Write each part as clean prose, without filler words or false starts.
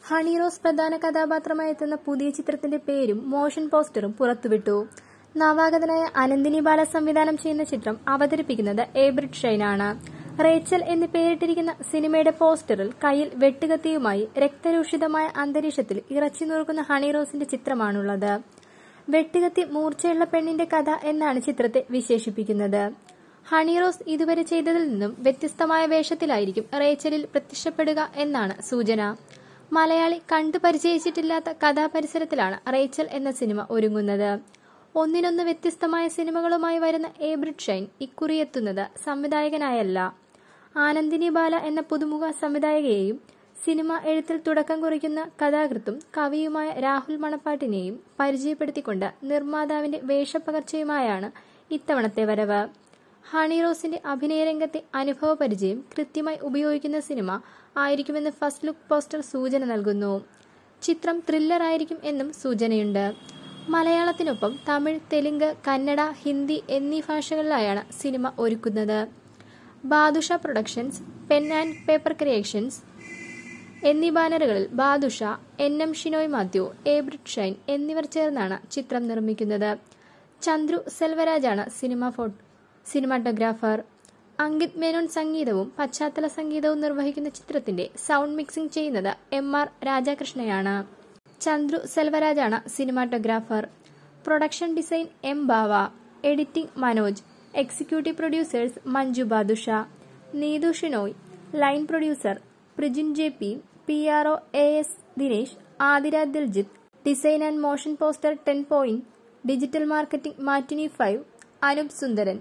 ഹണി റോസ് പ്രധാന കഥാപാത്രമായി എത്തുന്ന പുതിയ ചിത്രത്തിന്റെ പേരും മോഷൻ പോസ്റ്ററും പുറത്തുവിട്ടു. നവാഗതനായ അനന്ദിനി ബാല സംവിധാനം ചെയ്യുന്ന ചിത്രം അവതരിപ്പിക്കുന്നത് ഏബ്രിഡ് ഷൈൻ ആണ്. റേച്ചൽ എന്ന് പേരിട്ടിരിക്കുന്ന സിനിമയുടെ പോസ്റ്ററിൽ കയ്യിൽ വെട്ടുകത്തിയുമായി രക്തരൂഷിതമായ അന്തരീക്ഷത്തിൽ ഇറച്ചി നുറുക്കുന്ന ഹണി റോസിന്റെ ചിത്രമാണുള്ളത്. വെട്ടുകത്തി മൂർച്ചയുള്ള പെണ്ണിന്റെ കഥ എന്നാണ് ചിത്രത്തെ വിശേഷിപ്പിക്കുന്നത്. ഹണി റോസ് ഇതുവരെ ചെയ്തതിൽ നിന്നും വ്യത്യസ്തമായ വേഷത്തിലായിരിക്കും റേച്ചലിൽ പ്രത്യക്ഷപ്പെടുക എന്നാണ് സൂചന. മലയാളി കണ്ടു പരിചയിച്ചിട്ടില്ലാത്ത കഥാപരിസരത്തിലാണ് റേച്ചൽ എന്ന സിനിമ ഒരുങ്ങുന്നത്. ഒന്നിനൊന്ന് വ്യത്യസ്തമായ സിനിമകളുമായി വരുന്ന ഏബ്രിഡ് ഷൈൻ ഇക്കുറി എത്തുന്നത് സംവിധായകനായല്ല. ആനന്ദിനി ബാല എന്ന പുതുമുഖ സംവിധായകയെയും സിനിമ എഴുത്തിൽ തുടക്കം കുറിക്കുന്ന കഥാകൃത്തും കവിയുമായ രാഹുൽ മണപ്പാട്ടിനെയും പരിചയപ്പെടുത്തിക്കൊണ്ട് നിർമ്മാതാവിന്റെ വേഷപ്പകർച്ചയുമായാണ് ഇത്തവണത്തെ വരവ്. ഹണി റോസിന്റെ അഭിനയരംഗത്തെ അനുഭവ പരിചയം കൃത്യമായി ഉപയോഗിക്കുന്ന സിനിമ ആയിരിക്കുമെന്ന് ഫസ്റ്റ് ലുക്ക് പോസ്റ്റർ സൂചന നൽകുന്നു. ചിത്രം ത്രില്ലർ ആയിരിക്കും എന്നും സൂചനയുണ്ട്. മലയാളത്തിനൊപ്പം തമിഴ്, തെലുങ്ക്, കന്നഡ, ഹിന്ദി എന്നീ ഭാഷകളിലായാണ് സിനിമ ഒരുക്കുന്നത്. Badusha productions, pen and paper creations എന്നീ ബാനറുകളിൽ ബാദുഷ, N M ഷിനോയ് മാത്യു, ഏബ്രിഡ് ഷൈൻ എന്നിവർ ചേർന്നാണ് ചിത്രം നിർമ്മിക്കുന്നത്. ചന്ദ്രു സെൽവരാജാണ് സിനിമാറ്റോഗ്രാഫർ. അങ്കിത് മേനോൻ സംഗീതവും പശ്ചാത്തല സംഗീതവും നിർവഹിക്കുന്ന ചിത്രത്തിന്റെ സൗണ്ട് മിക്സിംഗ് ചെയ്യുന്നത് M R രാജാകൃഷ്ണയാണ്. ചന്ദ്രു സെൽവരാജാണ് cinematographer. Production design M Bava, editing Manoj, executive producers Manju Badusha, Neethu Shinoy, line producer Prijin JP, PRO AS Dinesh, Athira Diljith, design and motion poster 10 Point, digital marketing Matinee 5, Anoop Sundaran.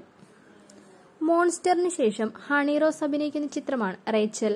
മോൺസ്റ്ററിന് ശേഷം ഹണി റോസ് അഭിനയിക്കുന്ന ചിത്രമാണ് റേച്ചൽ.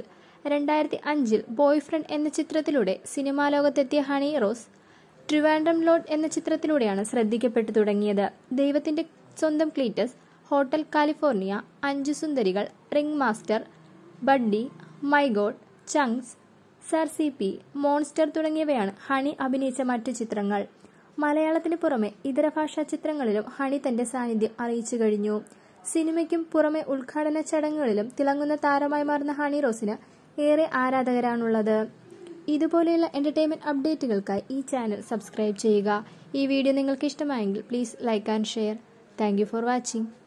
2005 ബോയ് ഫ്രണ്ട് എന്ന ചിത്രത്തിലൂടെ സിനിമാ ലോകത്തെത്തിയ ഹണി റോസ് ട്രിവാൻഡ്രം ലോഡ് എന്ന ചിത്രത്തിലൂടെയാണ് ശ്രദ്ധിക്കപ്പെട്ടു തുടങ്ങിയത്. ദൈവത്തിന്റെ സ്വന്തം ക്ലീറ്റസ്, ഹോട്ടൽ കാലിഫോർണിയ, 5 സുന്ദരികൾ, ring master, buddy, my god, chunks, sir CP, monster തുടങ്ങിയവയാണ് ഹണി അഭിനയിച്ച മറ്റു ചിത്രങ്ങൾ. മലയാളത്തിന് പുറമെ ഇതര ഭാഷാ ചിത്രങ്ങളിലും ഹണി തന്റെ സാന്നിധ്യം അറിയിച്ചു കഴിഞ്ഞു. സിനിമയ്ക്കും പുറമെ ഉദ്ഘാടന ചടങ്ങുകളിലും തിളങ്ങുന്ന താരമായി മാറുന്ന ഹണി റോസിന് ഏറെ ആരാധകരാണുള്ളത്. ഇതുപോലെയുള്ള എന്റർടൈൻമെന്റ് അപ്ഡേറ്റുകൾക്കായി ഈ ചാനൽ സബ്സ്ക്രൈബ് ചെയ്യുക. ഈ വീഡിയോ നിങ്ങൾക്ക് ഇഷ്ടമായെങ്കിൽ please like and share. Thank you for watching.